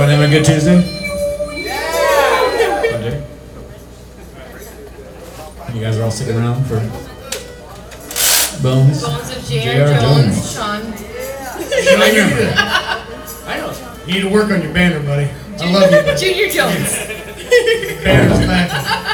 Everyone having a good Tuesday? You guys are all sticking around for Bones? Bones of J.R. Jones, Sean. I know. You need to work on your banner, buddy. I love you. Junior Jones. Banner's back.